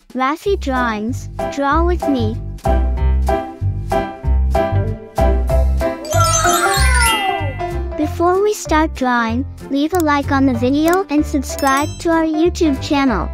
Raffy Drawings, draw with me. Before we start drawing, leave a like on the video and subscribe to our YouTube channel.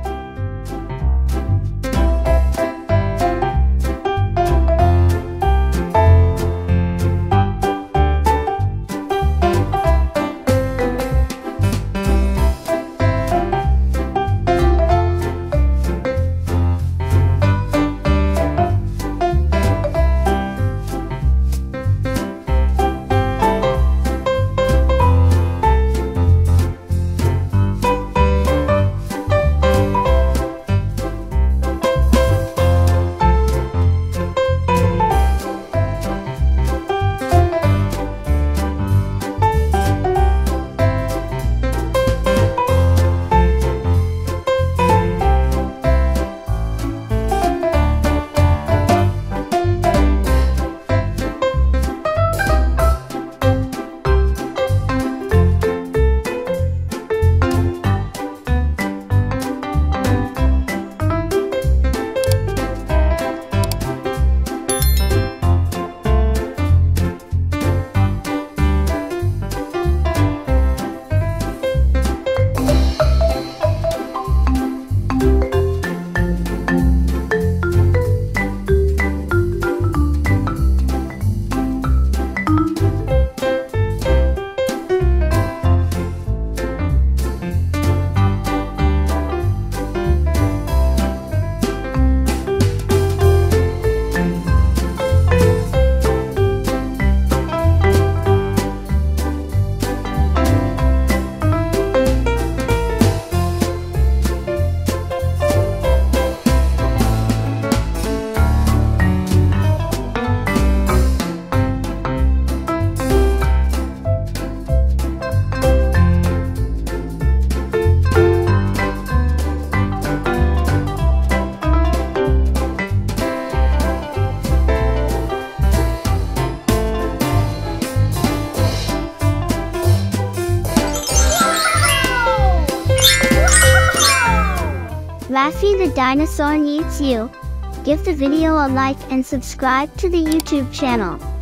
Raffy the dinosaur needs you. Give the video a like and subscribe to the YouTube channel.